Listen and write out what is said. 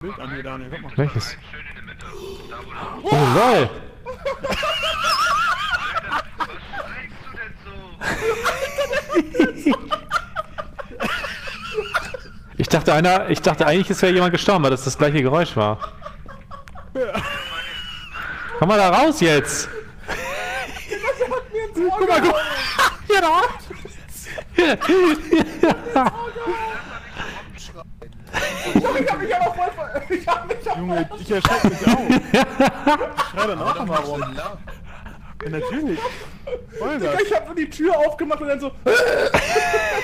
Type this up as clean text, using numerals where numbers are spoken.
Bild an hier, Daniel, guck mal. Welches? Oh, lol! Ich dachte eigentlich, es wäre jemand gestorben, weil das das gleiche Geräusch war. Komm mal da raus jetzt! Guck mal, guck mal! Hier da! Junge, ich erschrecke mich auch. Schrei dann auch mal rum. Ja, natürlich. Ich hab nur die Tür aufgemacht und dann so...